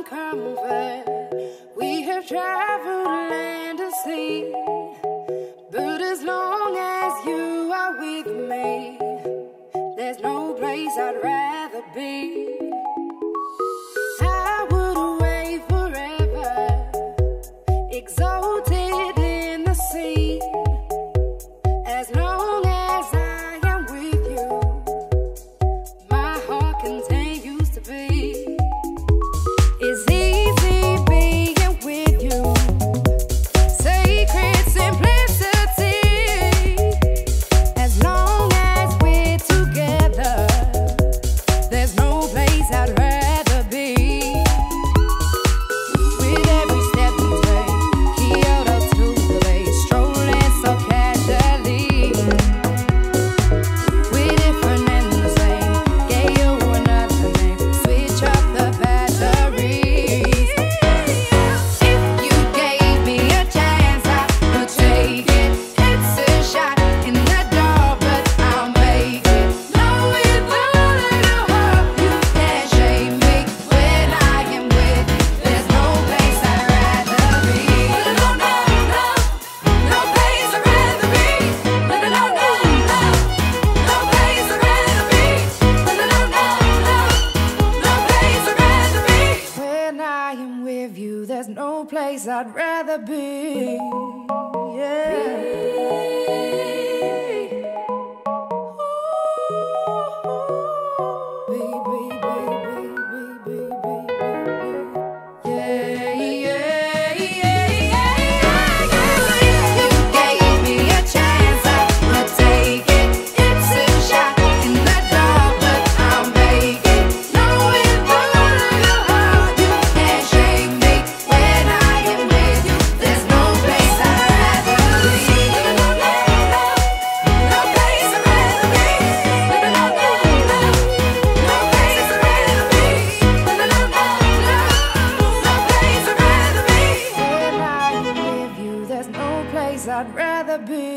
comfort. We have traveled land and sea, but as long as you are with me, there's no place I'd rather be. I would away forever, exalted in the sea. As long as I am with you, my heart continues to beat. It's easy being with you, sacred simplicity. As long as we're together, there's no place I'd rather be. With every step we take, Kyoto to the bay, strolling so casually. We're different and the same, gave you another name, switch up the batteries. If you gave me a chance, I would take it. It's a shot in the dark, but I'll make it. Knowing that it'll hurt, you can't shame me. When I am with you, there's no place I'd rather be. No, no, no, no place I'd rather be. No, no, no, no, no place I'd rather be. No, no, no, no, no place I'd rather be. When I am with you, there's no place I'd rather be. You gave me a chance, I would take it. It's a shot in the dark, but I'll make it. Knowing that it'll hurt, you can't shame me. When I am with you, there's no place I'd rather be. No place I'd rather be. No place I'd rather be. No place I'd rather be. When I am with you, there's no place I'd rather be.